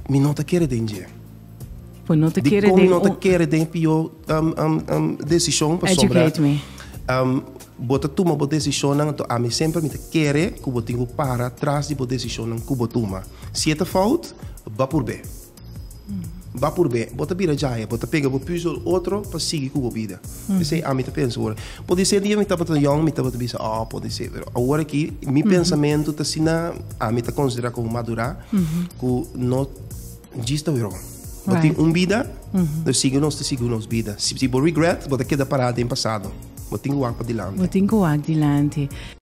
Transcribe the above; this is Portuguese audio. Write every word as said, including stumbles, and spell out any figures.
mi não te quer denje. Por não te De querer como de não te quer den pio um um um decisão para sobra. educate me. Um, bota toma boa decisão não to a mim sempre me te quer que eu tenho para trás de boa decisão não que eu toma. Se é falta, vá por bem. Vá por bem, bota bira já, bota pega o puzzle outro para seguir com a vida. Isso é a minha pensa agora. Pode ser dia me tá botando young, me tá botando bisa, ah, pode ser. Agora aqui, meu pensamento tá assim na, a me tá considerar como madurar, que não gista o Bota um vida, eu sigo nós, eu sigo nós vida. Se se por regret, bota queda parada em passado. Bota um para dilante. Bota um adiante.